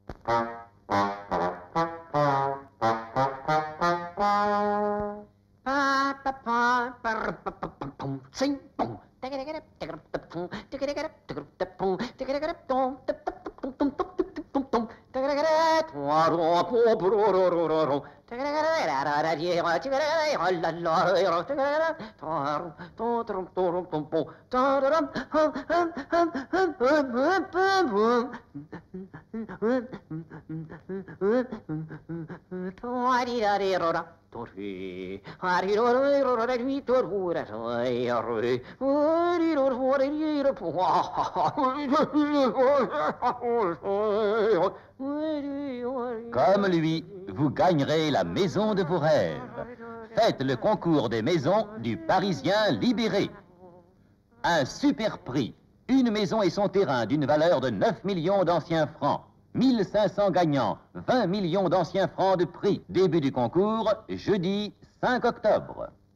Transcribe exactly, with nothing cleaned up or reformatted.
Comme lui, vous gagnerez la maison de vos rêves. Faites le concours des maisons du Parisien libéré. Un super prix. Une maison et son terrain d'une valeur de neuf millions d'anciens francs. mille cinq cents gagnants, vingt millions d'anciens francs de prix. Début du concours, jeudi cinq octobre.